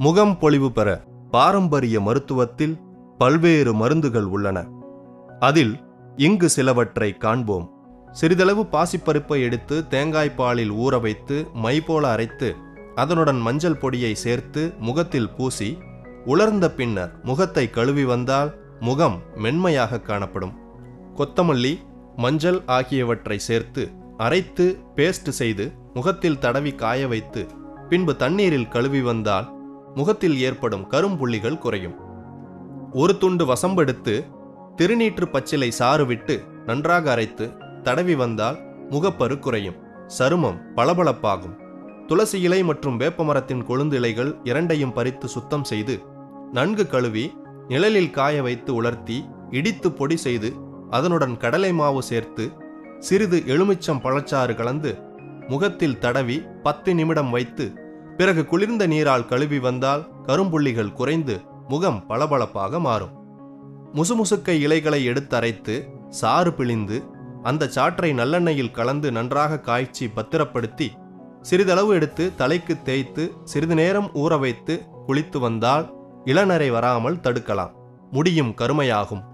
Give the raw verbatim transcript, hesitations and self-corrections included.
முகம் பொலிவு பெற பாரம்பரிய மருத்துவத்தில் பல்வேறு மருந்துகள் உள்ளன. அதில் இங்கு சிலவற்றை காண்போம். சிறிதளவு பாசிப்பருப்பை எடுத்து தேங்காய் பாலில் ஊற வைத்து மை போல அரைத்து அதனுடன் மஞ்சள் பொடியை சேர்த்து முகத்தில் பூசி உலர்ந்த பின்னர் முகத்தை கழுவி வந்தால் முகம் மென்மையாக காணப்படும். கொத்தமல்லி, மஞ்சள் ஆகியவற்றை சேர்த்து அரைத்து பேஸ்ட் செய்து முகத்தில் தடவி காய வைத்து பின்பு தண்ணீரில் கழுவி வந்தால் முகத்தில் ஏற்படும் கரும்புள்ளிகள் குறையும். ஒரு துண்டு வசம்பெடுத்து திருநீற்று பச்சிலை சாறு விட்டு நன்றாக அரைத்து தடவி வந்தால் முகப்பரு குறையும், சருமம் பளபளப்பாகும். துளசி இலை மற்றும் வேப்பமரத்தின் கொழுந்து இலைகள் இரண்டையும் பறித்து சுத்தம் செய்து நன்கு கழுவி நிழலில் காய வைத்து உலர்த்தி இடித்து பொடி செய்து அதனுடன் கடலை மாவு சேர்த்து சிறிது எலுமிச்சம் பழச்சாறு கலந்து முகத்தில் தடவி பத்து நிமிடம் வைத்து பிறகு குளிர்ந்த நீரால் கழுவி வந்தால் கரும்புள்ளிகள் குறைந்து முகம் பளபளப்பாக மாறும். முசுமுசுக்கை இலைகளை எடுத்து அரைத்து சாறு பிழிந்து அந்த சாற்றை நல்லெண்ணெயில் கலந்து நன்றாக காய்ச்சி பத்திரப்படுத்தி சிறிதளவு எடுத்து தலைக்கு தேய்த்து சிறிது நேரம் ஊற வைத்து குளித்து வந்தால் இளநரை வராமல் தடுக்கலாம். முடியும் கருமையாகும்.